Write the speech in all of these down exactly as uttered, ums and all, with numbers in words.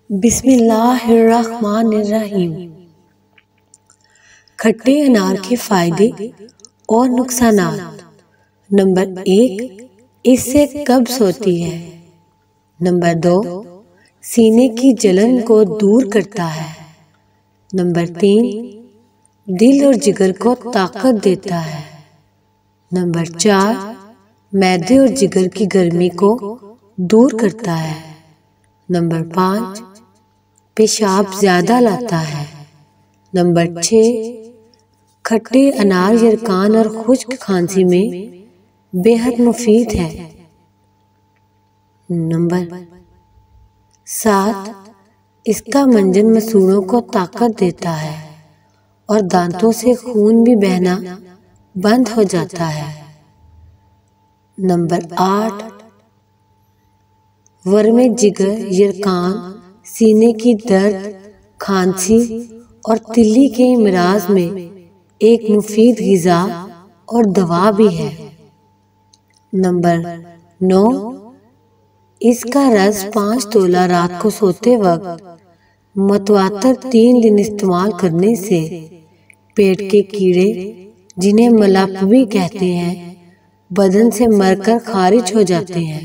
बिस्मिल्लाहिर्रहमानिर्रहीम। खट्टे अनार के फायदे और नुकसानात। नंबर एक, इससे कब्ज होती है। नंबर दो, सीने की जलन को दूर करता है। नंबर तीन, दिल और जिगर को ताकत देता है। नंबर चार, मैदे और जिगर की गर्मी को दूर करता है। नंबर पाँच, पेशाब ज्यादा लाता है। नंबर छः, खट्टे अनार यरकान और खुश्क खांसी में बेहद मुफीद है। नंबर सात, इसका मंजन मसूड़ों को ताकत देता है और दांतों से खून भी बहना बंद हो जाता है। नंबर आठ, वर्मे जिगर, यरकान, सीने की दर्द, खांसी और तिल्ली के इमराज में एक मुफीद ग़िज़ा और दवा भी है। नंबर नौ, इसका रस पाँच तोला रात को सोते वक्त मतवातर तीन दिन इस्तेमाल करने से पेट के कीड़े, जिन्हें मलापवी कहते हैं, बदन से मरकर खारिज हो जाते हैं।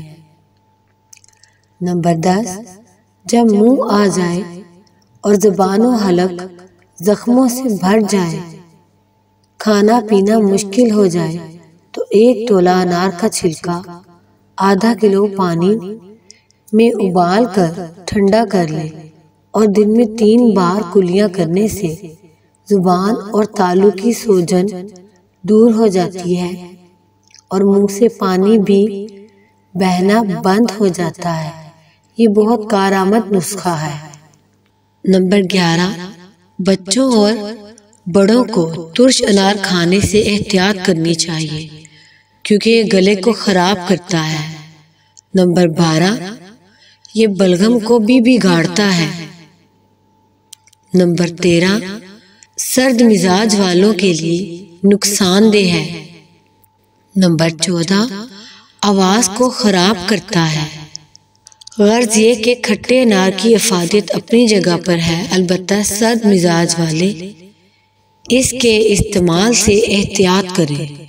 नंबर दस, जब मुंह आ जाए और ज़ुबान और हलक जख्मों से भर जाए, खाना पीना मुश्किल हो जाए, तो एक तोला अनार का छिलका आधा किलो पानी में उबाल कर ठंडा कर ले और दिन में तीन बार कुलियां करने से ज़ुबान और तालू की सूजन दूर हो जाती है और मुंह से पानी भी बहना बंद हो जाता है। ये बहुत कारआमद नुस्खा है। नंबर ग्यारह, बच्चों और बड़ों को तुर्श अनार खाने से एहतियात करनी चाहिए क्योंकि ये गले को ख़राब करता है। नंबर बारह, ये बलगम को भी बिगाड़ता है। नंबर तेरह, सर्द मिजाज वालों के लिए नुकसानदेह है। नंबर चौदह, आवाज़ को ख़राब करता है। गर्ज ये कि खट्टे अनार की अफादियत अपनी जगह पर है, अलबत्ता सर्द मिजाज वाले इसके इस्तेमाल से एहतियात करें।